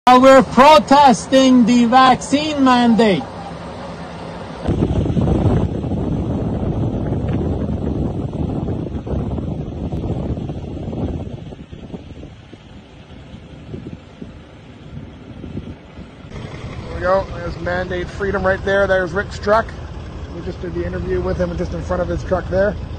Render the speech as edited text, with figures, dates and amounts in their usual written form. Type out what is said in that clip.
We're protesting the vaccine mandate. There we go. There's Mandate Freedom right there. There's Rick's truck. We just did the interview with him just in front of his truck there.